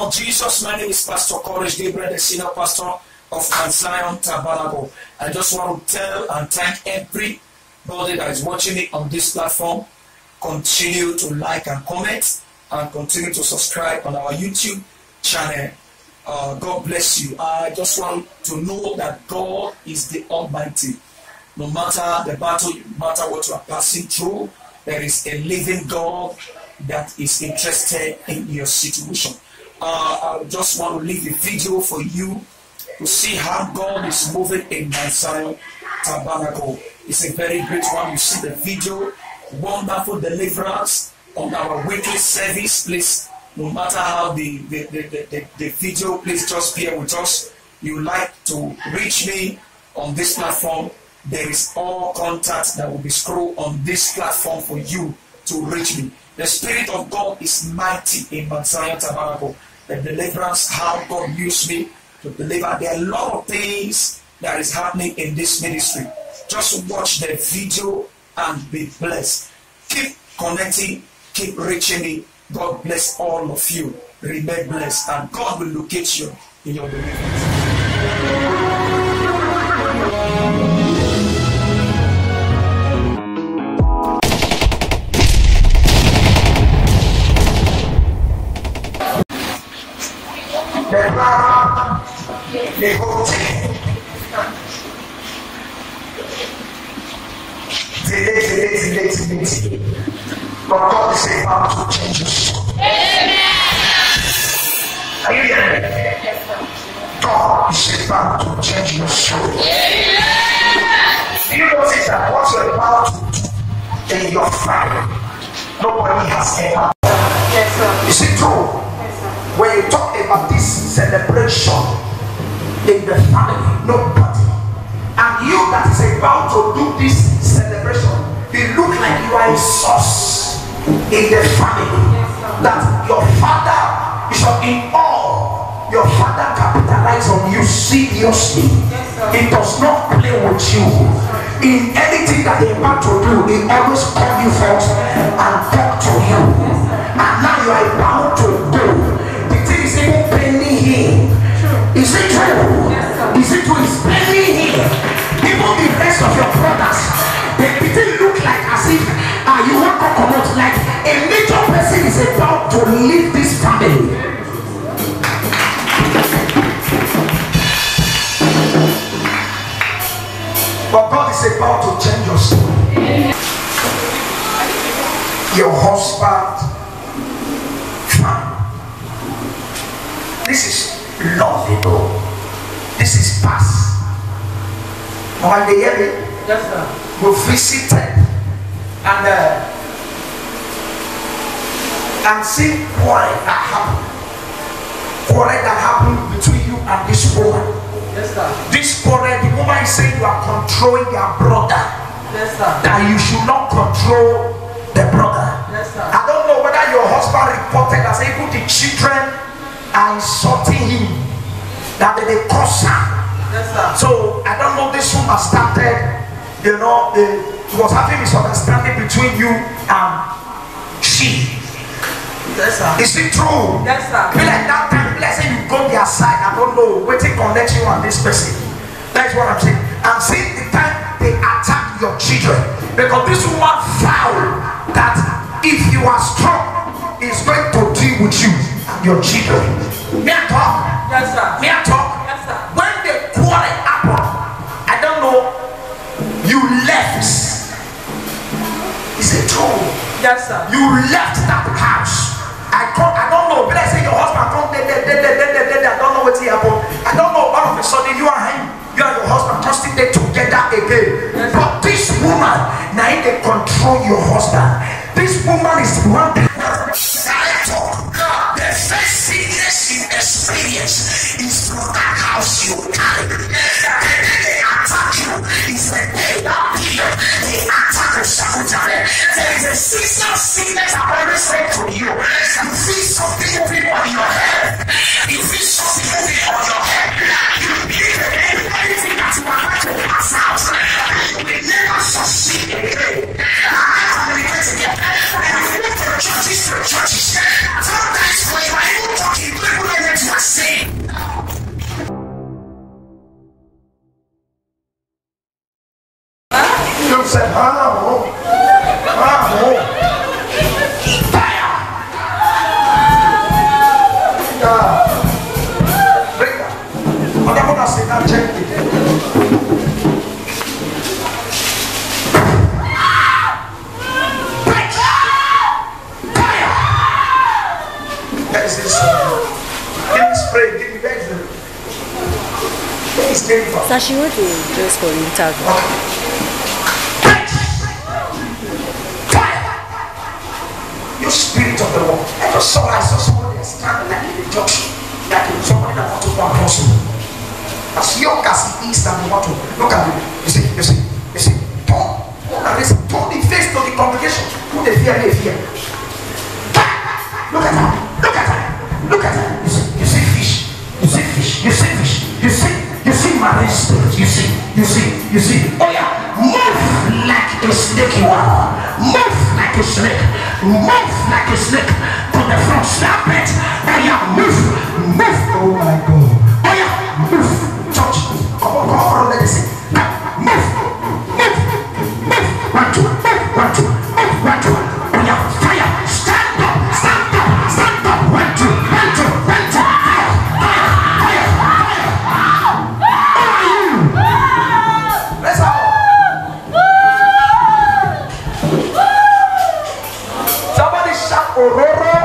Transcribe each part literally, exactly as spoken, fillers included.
of Jesus, my name is Pastor Courage Gabriel, the senior pastor of Mount Zion Tabernacle. I just want to tell and thank everybody that is watching me on this platform. Continue to like and comment and continue to subscribe on our YouTube channel. Uh, God bless you. I just want to know that God is the Almighty. No matter the battle, no matter what you are passing through, there is a living God that is interested in your situation. Uh, I just want to leave a video for you to see how God is moving in Mount Zion Tabernacle. It's a very great one. You see the video, wonderful deliverance on our weekly service. Please, no matter how the, the, the, the, the video, please just bear with us. You like to reach me on this platform, there is all contact that will be scrolled on this platform for you to reach me. The Spirit of God is mighty in Mount Zion Tabernacle. The deliverance, how God used me to deliver. There are a lot of things that is happening in this ministry. Just watch the video and be blessed. Keep connecting, keep reaching me. God bless all of you. Remain blessed, and God will locate you in your deliverance. The man, the whole thing. Delay, delay, delay, delay, delay. But God is about to change us. Amen. Are you hearing me? God is about to change your soul. Amen. Do you notice that what you're about to do in your family, nobody has ever done? Yes, sir. Is it true? When you talk about this celebration in the family, nobody, and you that is about to do this celebration, it look like you are a source in the family. That your father is in awe. Your father capitalizes on you seriously. It does not play with you. In anything that they about to do, they always call you first and talk to you. And now you are about to do. Is even pending here. Is it true? Is it true? It's pending here. Even the rest of your brothers, they didn't look like as if uh, you want to come out like a major person is about to leave this family. But God is about to change your story. Your husband, fine. This is lovable. This is past. When they hear me, yes, sir. We visited and uh, and see quarrel that happened. Quarrel that happened between you and this woman. Yes, sir. This quarrel, the woman is saying you are controlling your brother. Yes, sir. That you should not control the brother. Yes, sir. I don't know whether your husband reported as able the children are insulting him, that they curse her. Yes, sir. So I don't know, this woman started, you know, it was having misunderstanding between you and she. Yes, sir. Is it true? Yes, sir. Be like that time, let's say you go their side, I don't know, waiting connect you and this person. That's what I'm saying. I'm saying the time they attack your children, because this woman vowed that if you are strong, it's going to deal with you. Your children. May I talk? Yes, sir. May I talk? Yes, sir. When the quarrel happened, I don't know, you left. Is it true? Yes, sir. You left that house. I can't, I don't know. But I say your husband come there, there, there, there, there, there, there. I don't know what happened. I don't know. All of a sudden, you and him, you and your husband just sit there together again. Yes, but this woman, now they control your husband. This woman is one. The first sickness you experience is from that house you carry. They attack you. It's the day that period. They attack the Sakutan. There is a season of sickness I always say to you. You feel something moving on your head. You feel something moving on your head. You believe in anything that you are going to pass out. You will never succeed again. I communicate again. And if you look for churches to churches, sometimes when you are even talking, people said, ah, oh, ah, oh. Fire! Yeah. Bring that. I'm not gonna say that gently. Fire! That is this. Give me spray, give me that. So she went to just for interview. Fire! You spirit of the Lord. I just saw I saw somebody standing like in the church, like in somebody that want to go across you. As young as he is, and you want to look at him. You see, you see, you see. Turn, and this turn the face to the congregation. Put the fear, the fear. Look at her, look at her, look at her. You see, you see fish, you see fish, you see fish, you see. You see marine spirit, you see, you see, you see. Oh yeah, move like a snake you are. Move like a snake. Move like a snake to the front. Snap it. Oh yeah, move, move. Oh my God. Oh yeah, move. Church. Come on, come on, let me see. Move, move, move. One, two, move, one, two, move, one, two. Oh yeah, fire. Stand up, stand up, stand up. One, two, one, two, one, two. Fire, fire, fire, fire. Let's go. Somebody shout Aurora.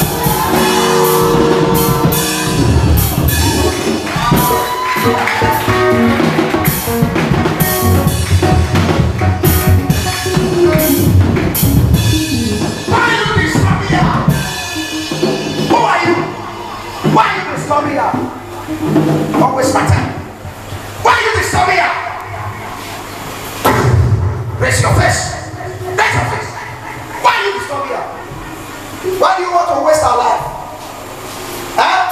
Why are you disturbing here? Who are you? Why are you disturbing here? Always my time. Why are you disturbing here? Raise your face. Raise your face. Why are you disturbing here? Why do you want to waste our life? Huh?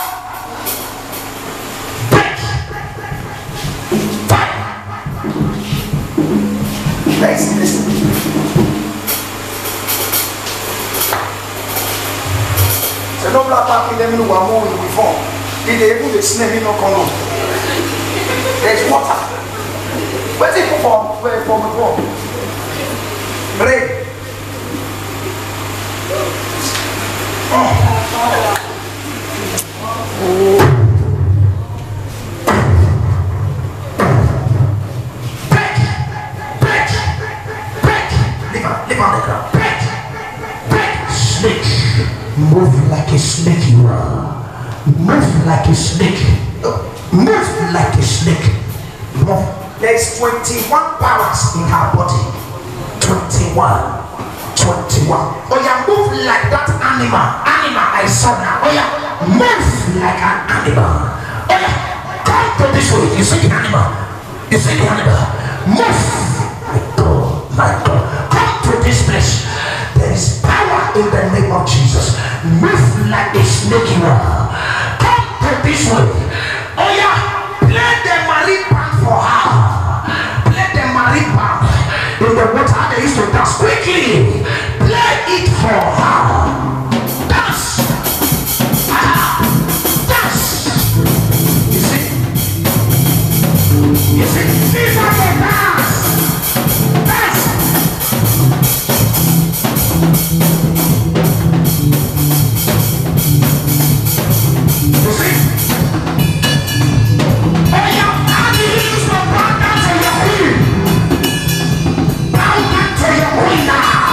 Break. Fire. Let's listen. C'est non la part qui aime nous avoir une uniforme. Il est able de snare in no condom. There's water. Where's it from? Where from? From? Rain. Oh. Break. Break. Break. Leave on, leave on the ground. Break. Break. Snake. Move like a snake you are. Move like a snake. Move like a snake. Move. There is twenty-one powers in her body. twenty-one. twenty-one. Oh yeah, move like that animal. Animal I saw now. Oh yeah, move like an animal. Oh yeah, come to this way. You see the animal. You see the animal. Move. My God, my God. Come to this place. There is power in the name of Jesus. Move like a snake you are. Come to this way. Oh yeah, play the marine band for her. Play the marine band in the water. They used to dance quickly. Play it for her. Dance. Ah, dance. You see? You see? These are the dance. Dance. You see? Oh yeah, and you used to bow down to your queen. Bow down to your queen now.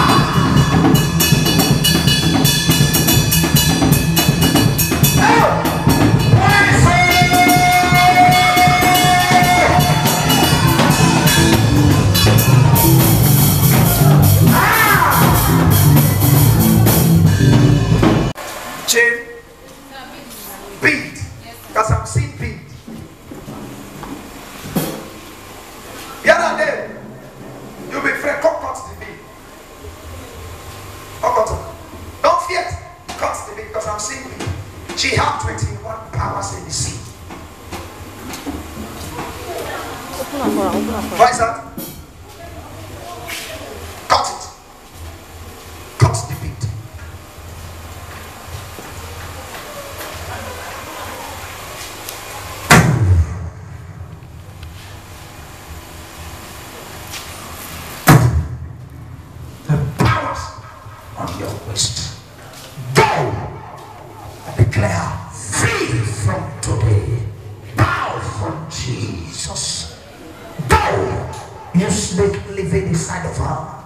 Oh, what is it? Ah! Chain. Beat. Because I'm seeing beat. The other day, you'll be afraid. Come cut the beat. Come cut. Don't fear. Cut the beat because I'm seeing beat. She had twenty-one powers in the sea. Open up for her, open up for her. Why is that? Cut it. Cut the beat. You snake living inside of her.